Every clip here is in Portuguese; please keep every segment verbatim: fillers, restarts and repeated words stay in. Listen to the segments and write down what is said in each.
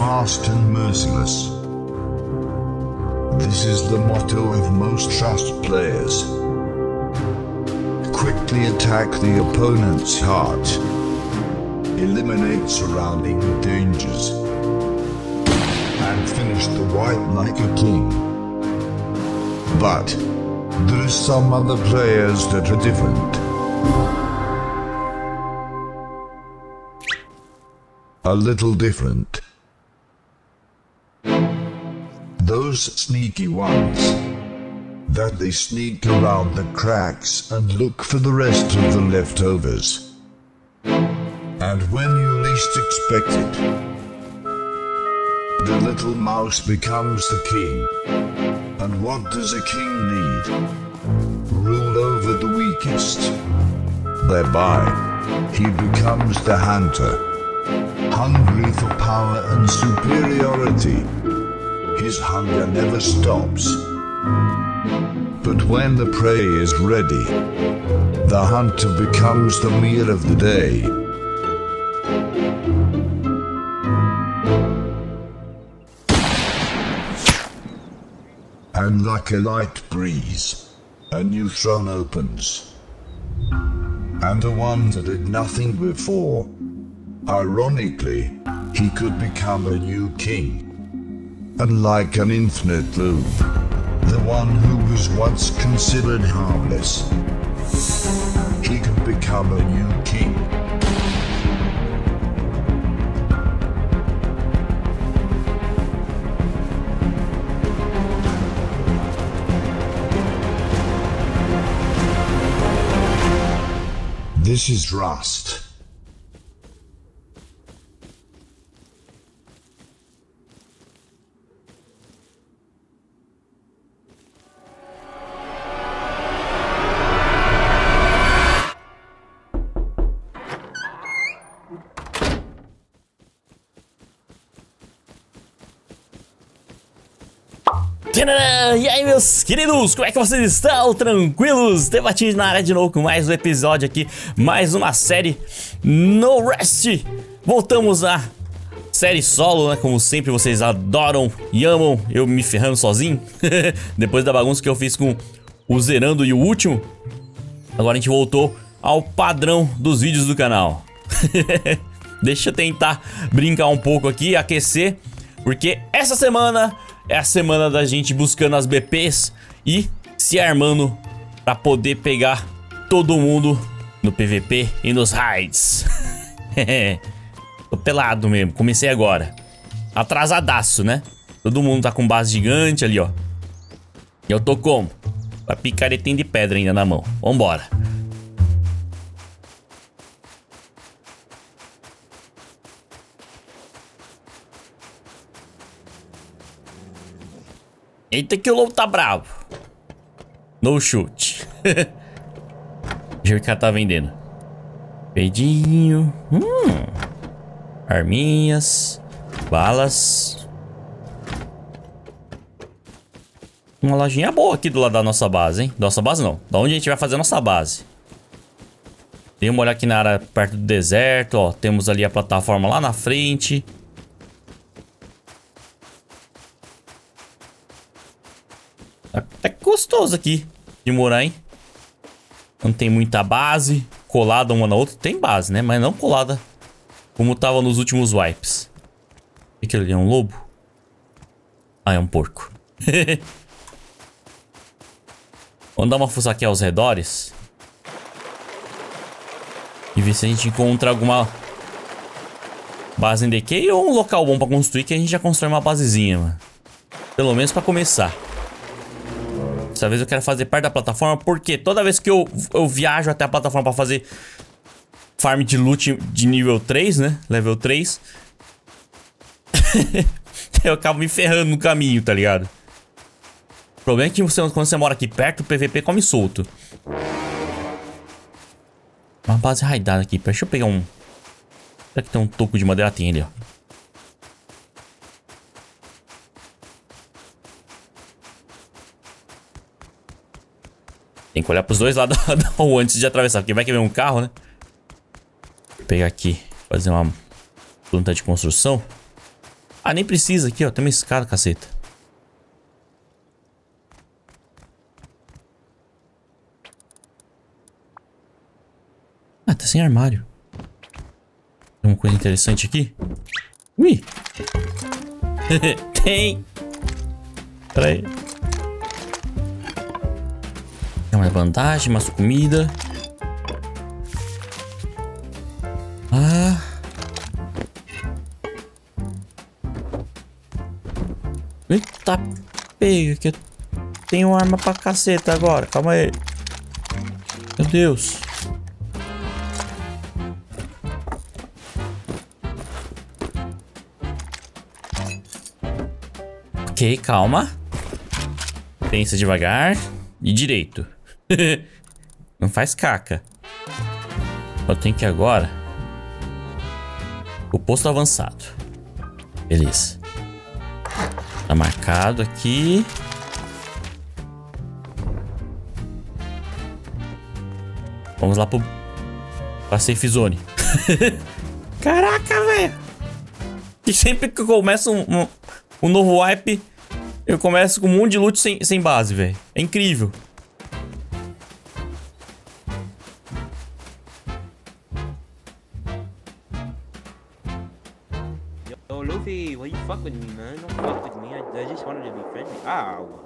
fast and merciless. This is the motto of most Trust players. Quickly attack the opponent's heart. Eliminate surrounding dangers. And finish the white like a king. But there are some other players that are different. A little different. Those sneaky ones. That they sneak around the cracks and look for the rest of the leftovers. And when you least expect it, the little mouse becomes the king. And what does a king need? Rule over the weakest. Thereby, he becomes the hunter. Hungry for power and superiority. His hunger never stops. But when the prey is ready, the hunter becomes the meal of the day. And like a light breeze, a new throne opens. And the one that did nothing before, ironically, he could become a new king. And like an infinite loop, the one who was once considered harmless, he could become a new king. This is Rust. E aí, meus queridos, como é que vocês estão? Tranquilos? Debatindo na área de novo com mais um episódio aqui, mais uma série No Rest. Voltamos à série solo, né? Como sempre vocês adoram e amam eu me ferrando sozinho. Depois da bagunça que eu fiz com o Zerando e o último, agora a gente voltou ao padrão dos vídeos do canal. Deixa eu tentar brincar um pouco aqui, aquecer, porque essa semana é a semana da gente buscando as B Ps e se armando pra poder pegar todo mundo no P V P e nos raids. Tô pelado mesmo, comecei agora. Atrasadaço, né? Todo mundo tá com base gigante ali, ó. E eu tô como? Com a picaretinha de pedra ainda na mão. Vambora. Eita que o lobo tá bravo. No chute. Deixa eu ver o que ela tá vendendo. Peidinho. Hum. Arminhas. Balas. Uma lojinha boa aqui do lado da nossa base, hein? Nossa base não. Da onde a gente vai fazer a nossa base. Dei uma olhada aqui na área perto do deserto, ó. Temos ali a plataforma lá na frente. Tá gostoso aqui de morar, hein? Não tem muita base. Colada uma na outra. Tem base, né? Mas não colada como tava nos últimos wipes. O que ali é? Um lobo? Ah, é um porco. Vamos dar uma fuça aqui aos redores e ver se a gente encontra alguma base em decay ou um local bom pra construir, que a gente já constrói uma basezinha, mano. Pelo menos pra começar. Dessa vez eu quero fazer perto da plataforma, porque toda vez que eu, eu viajo até a plataforma pra fazer farm de loot de nível três, né? Level três. Eu acabo me ferrando no caminho, tá ligado? O problema é que você, quando você mora aqui perto, o P V P come solto. Uma base raidada aqui. Deixa eu pegar um... Será que tem um toco de madeira? Tem ali, ó. Tem que olhar pros dois lados da rua antes de atravessar, porque vai que vem um carro, né? Vou pegar aqui, fazer uma planta de construção. Ah, nem precisa aqui, ó. Tem uma escada, caceta. Ah, tá sem armário. Tem uma coisa interessante aqui? Ui! Tem! Pera aí. Tem uma bandagem, umas comida. Ah! Eita, pega que eu tenho arma pra caceta agora. Calma aí. Meu Deus. Ok, calma. Pensa devagar e direito. Não faz caca. Eu tenho que ir agora. O posto avançado. Beleza. Tá marcado aqui. Vamos lá pro... pra safe zone. Caraca, velho. E sempre que eu começo um, um, um novo wipe, eu começo com um monte de loot sem, sem base, velho. É incrível. Yo, Luffy, why you fuck with me, man? Don't fuck with me. I, I just wanted to be friendly. Ow.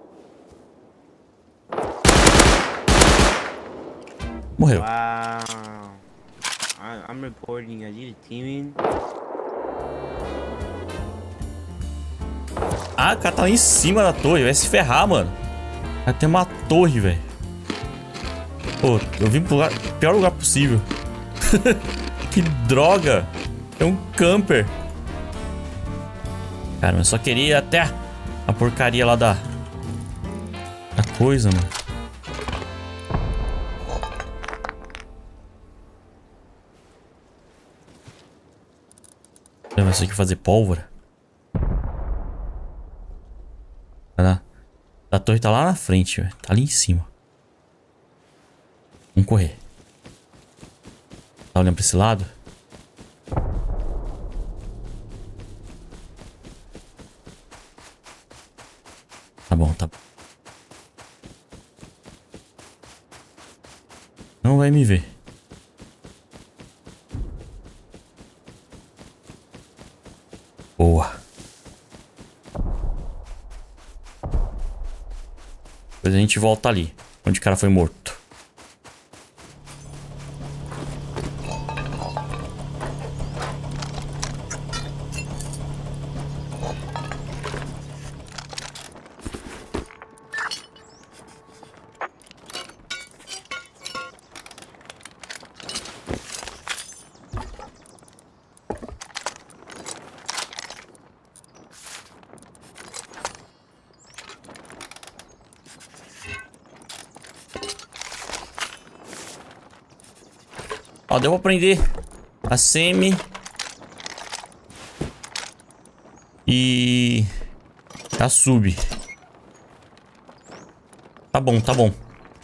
Morreu. Wow. I, I'm reporting. I need a teaming. Ah, o cara tá lá em cima da torre. Vai se ferrar, mano. Vai ter uma torre, velho. Pô, eu vim pro lugar, pior lugar possível. Que droga. É um camper. Cara, eu só queria ir até a porcaria lá da... Da coisa, mano. Vai ser que fazer pólvora. A, a torre tá lá na frente, velho. Tá ali em cima. Vamos correr. Tá olhando pra esse lado? Tá bom, tá bom. Não vai me ver. Boa. Depois a gente volta ali, onde o cara foi morto. Ó, deu pra prender a semi. E... a sub. Tá bom, tá bom.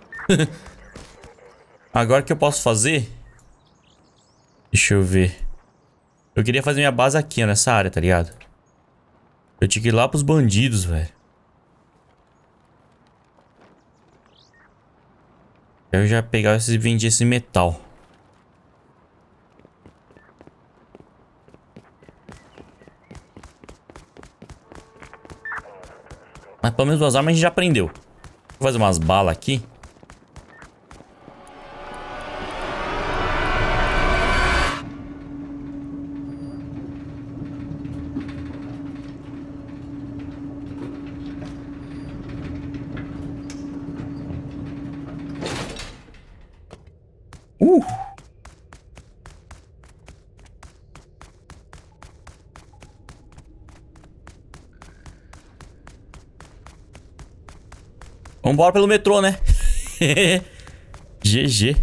Agora o que eu posso fazer? Deixa eu ver. Eu queria fazer minha base aqui, ó, nessa área, tá ligado? Eu tinha que ir lá pros bandidos, velho. Eu já pegava e vendia esse metal. Mas pelo menos duas armas a gente já aprendeu. Vou fazer umas balas aqui. Uh! Vambora pelo metrô, né? G G.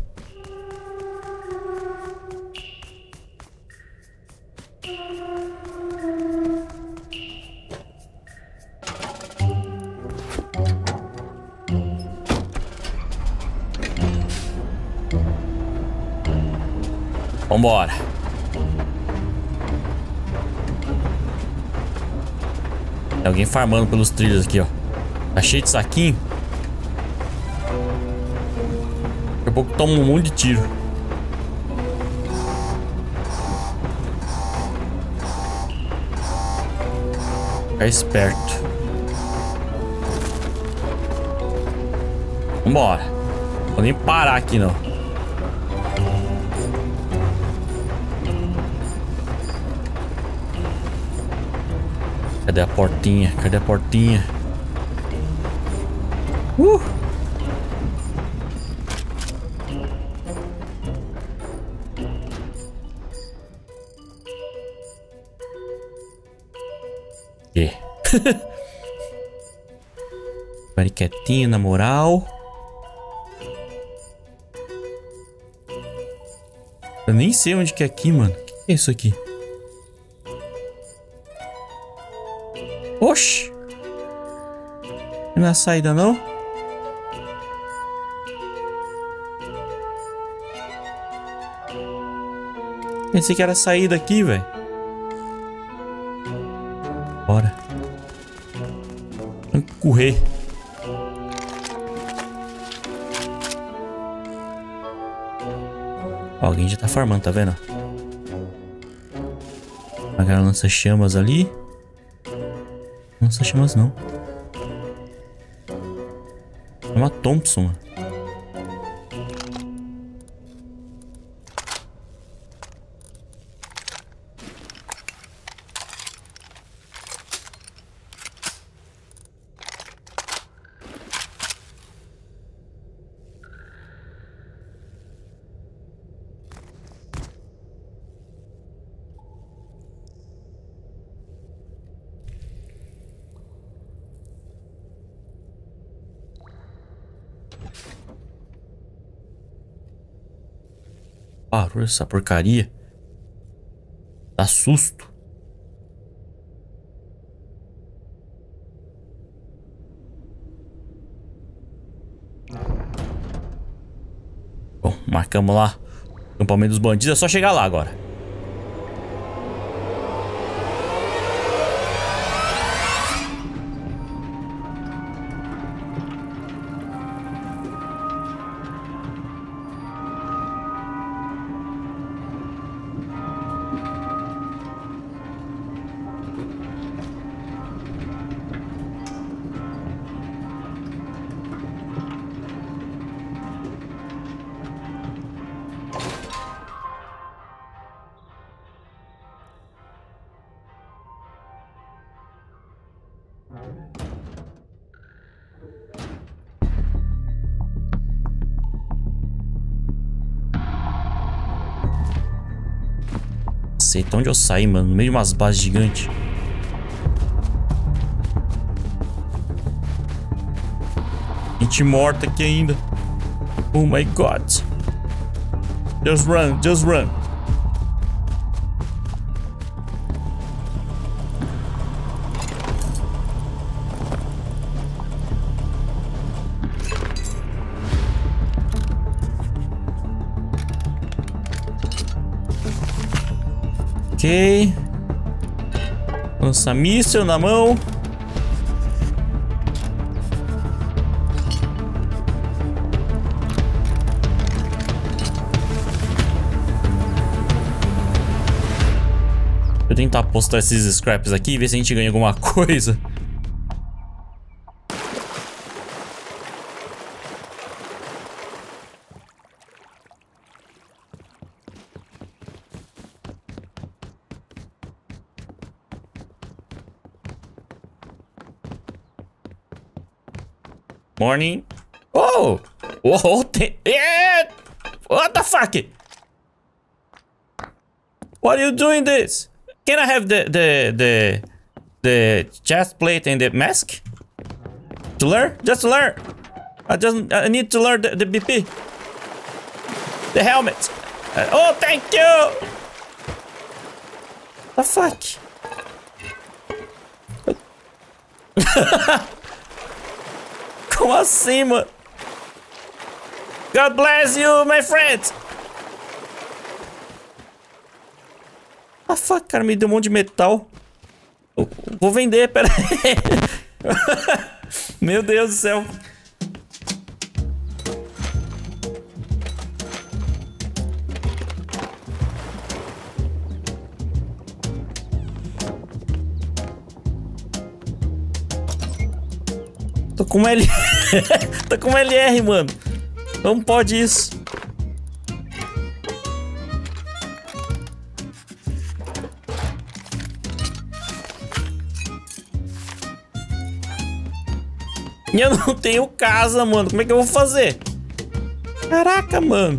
Vambora. alguém farmando pelos trilhos aqui, ó. Tá cheio de saquinho. Daqui a pouco toma um monte de tiro. Fica esperto. Vambora. Não vou nem parar aqui, não. Cadê a portinha? Cadê a portinha? Uh! Que? Vai quietinho, na moral. Eu nem sei onde que é aqui, mano. O que é isso aqui? Oxi! Não é a saída, não? Pensei que era a saída aqui, velho. Bora. Vamos correr. Ó, alguém já tá farmando, tá vendo? Aquela lança-chamas ali. Lança-chamas não. É uma Thompson, mano. Parou essa porcaria. Dá susto. Bom, marcamos lá o acampamento dos bandidos. É só chegar lá agora. Caceta, onde eu saí, mano? No meio de umas bases gigantes. Gente morta aqui ainda. Oh my god. Just run, just run. Ok. Lança míssil na mão. Deixa eu tentar postar esses scraps aqui e ver se a gente ganha alguma coisa. Morning. Oh! Oh! Yeah! What the fuck? What are you doing this? Can I have the the the the chest plate and the mask? To learn? Just to learn. I just I need to learn the, the B P. The helmet. Uh, oh, thank you. The fuck? Como assim, mano? God bless you, my friend. Ah, fuck, cara, me deu um monte de metal. Eu vou vender, pera aí. Meu Deus do céu. Tô com L... Tô com L R, mano. Não pode isso. E eu não tenho casa, mano. Como é que eu vou fazer? Caraca, mano.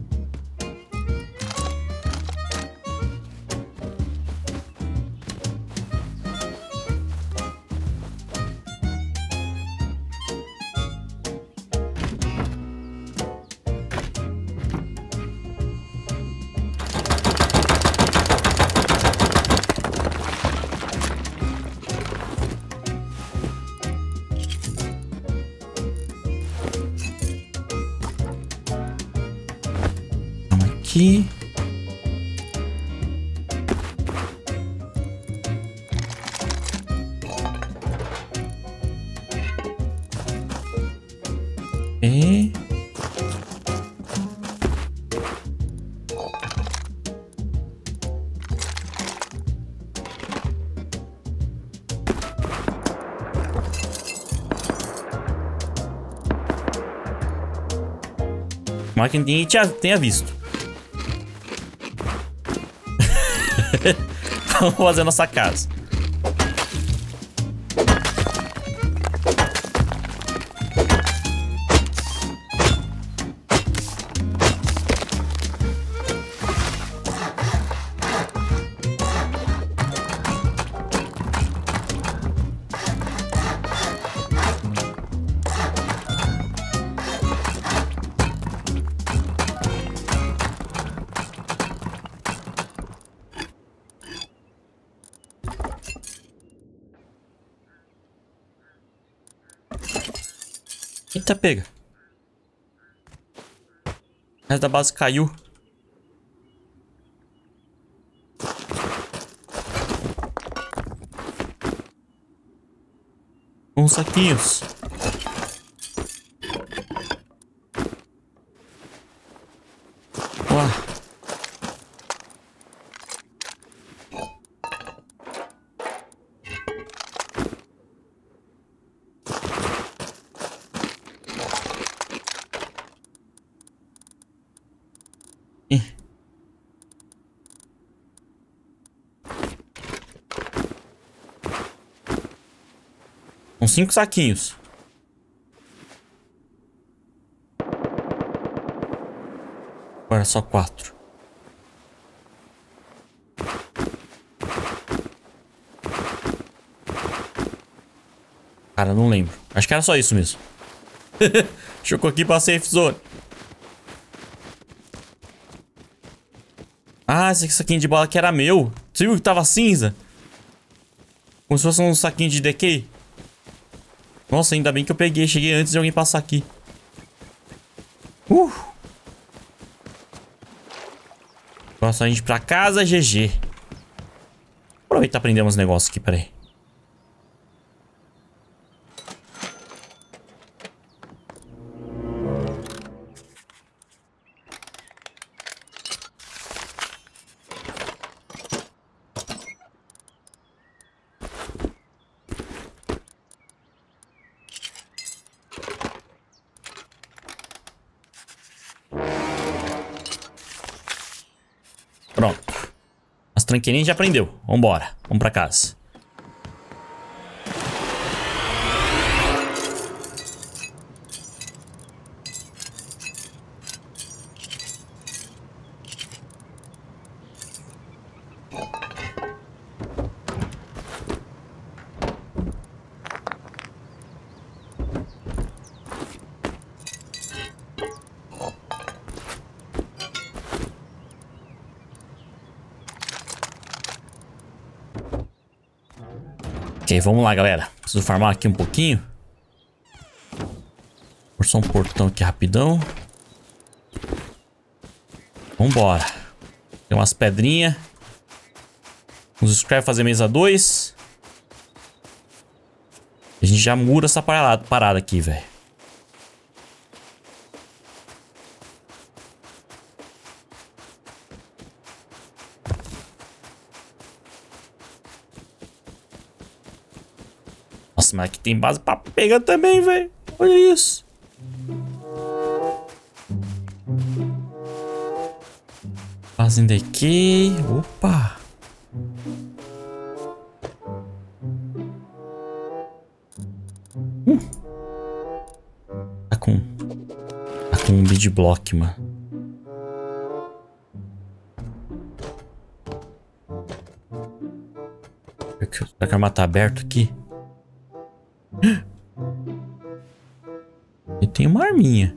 Aqui. E... Mas que ninguém tenha visto. Vamos fazer nossa casa. Eita, pega. O resto da base caiu. Com saquinhos. Uau. Com cinco saquinhos. Agora só quatro. Cara, não lembro. Acho que era só isso mesmo. Chocou aqui pra safe zone. Ah, esse saquinho de bala que era meu. Você viu que tava cinza? Como se fosse um saquinho de decay. Nossa, ainda bem que eu peguei. Cheguei antes de alguém passar aqui. Uh! Próximo a gente pra casa, G G. Aproveitar e aprender uns negócios aqui, peraí. Pronto. As tranqueirinhas já aprendeu. Vambora. Vamos pra casa. Ok, vamos lá, galera. Preciso farmar aqui um pouquinho. Forçar um portão aqui rapidão. Vambora. Tem umas pedrinhas. Uns scrap fazer mesa dois. A gente já mura essa parada, parada aqui, velho. Nossa, mas aqui tem base pra pegar também, velho. Olha isso. Fazenda aqui. Opa. Hum. Tá com... Tá com um bid block, mano. Será que a arma tá aberto aqui? E tem uma arminha.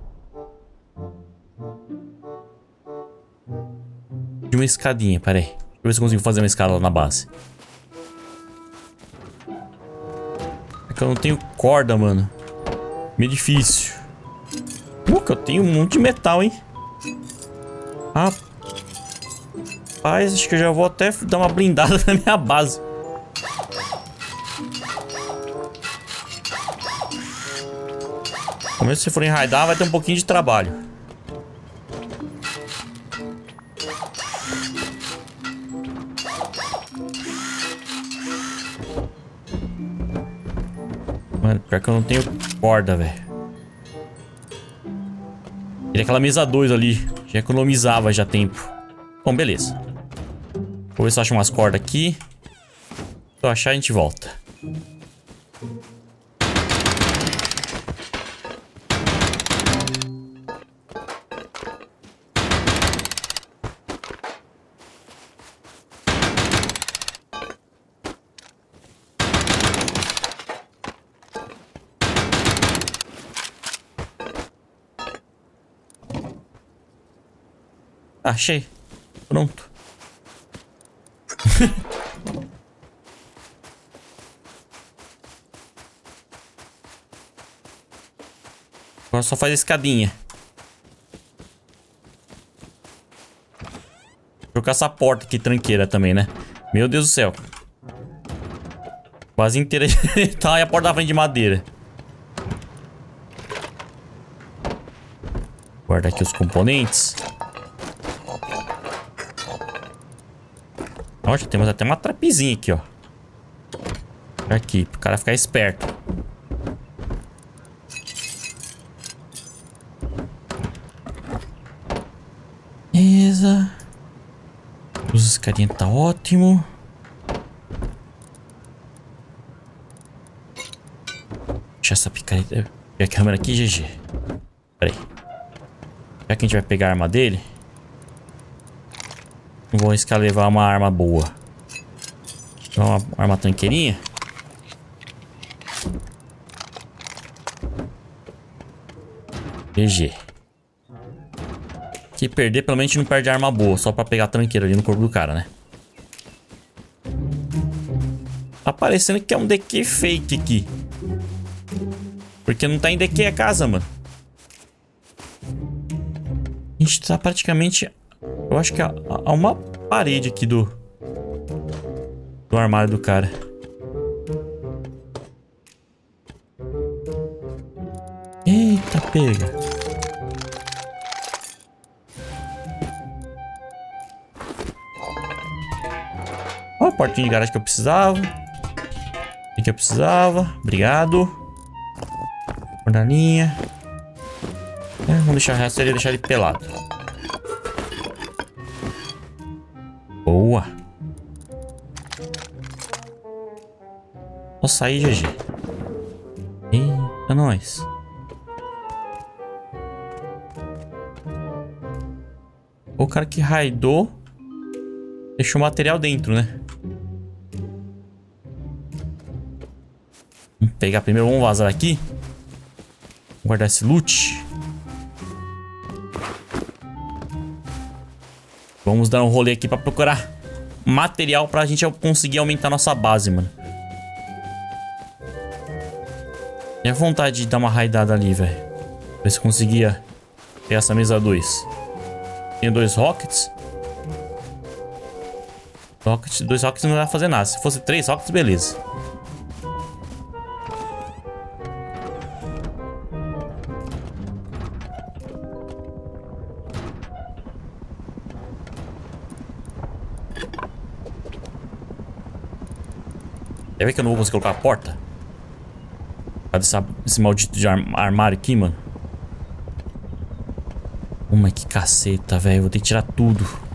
De uma escadinha, peraí. Deixa eu ver se eu consigo fazer uma escada lá na base. É que eu não tenho corda, mano. Meio difícil. Uh, que eu tenho um monte de metal, hein? Rapaz, acho que eu já vou até dar uma blindada na minha base. Como se for enraidar, vai ter um pouquinho de trabalho. Mano, pior que eu não tenho corda, velho. Queria aquela mesa dois ali. Já economizava já tempo. Bom, beleza. Vou ver se eu acho umas cordas aqui. Se eu achar, a gente volta. Achei. Pronto. Agora só faz a escadinha. Vou trocar essa porta aqui, tranqueira também, né? Meu Deus do céu. Quase inteira. Tá, e a porta da frente de madeira. Guarda aqui os componentes. Nossa, temos até uma trapezinha aqui, ó. Aqui, pro cara ficar esperto. Beleza. Os escadinhas tá ótimo. Deixa essa picareta. Pegar a câmera aqui, G G. Pera aí. Já que a gente vai pegar a arma dele, não vou arriscar levar uma arma boa. Uma arma tanqueirinha. G G. Se perder, pelo menos a gente não perde arma boa. Só pra pegar a tranqueira ali no corpo do cara, né? Tá parecendo que é um D Q fake aqui. Porque não tá em D Q a casa, mano. A gente tá praticamente... Eu acho que há, há uma parede aqui do... Do armário do cara. Eita, pega. Ó, a portinha de garagem que eu precisava. O que eu precisava. Obrigado. Cordalinha. É, vamos deixar o resto ali, deixar ele pelado. Boa. Só sair, G G. Eita, nós. O cara que raidou deixou o material dentro, né? Vamos pegar primeiro, vamos vazar aqui. Vamos guardar esse loot. Vamos dar um rolê aqui pra procurar material pra gente conseguir aumentar nossa base, mano. Tinha vontade de dar uma raidada ali, velho. Ver se conseguia ter essa mesa dois. Tenho dois rockets. Rocket, dois rockets não vai fazer nada. Se fosse três rockets, beleza. Quer ver que eu não vou conseguir colocar a porta? Cadê essa, esse maldito de arm armário aqui, mano? Oh, mas que caceta, velho. Vou ter que tirar tudo.